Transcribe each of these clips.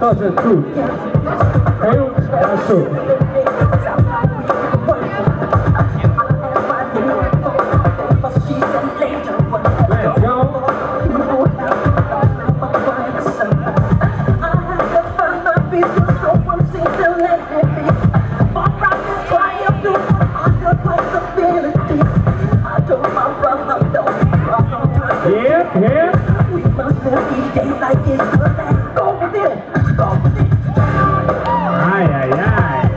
тоже тут. Крюк, хорошо. Let's go. Yeah, yeah. Ay, ay, ay.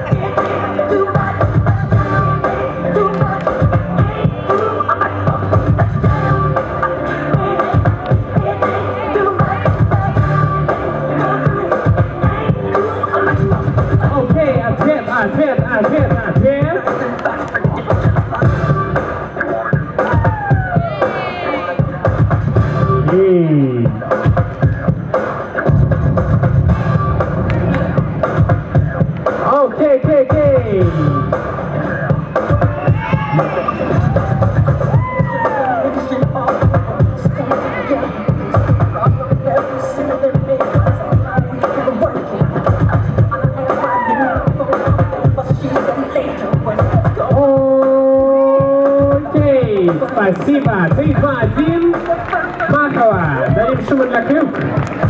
Okay, ответ. Okay. Спасибо. 3, 2, 1. Махова. Дадим шуму для Крюк.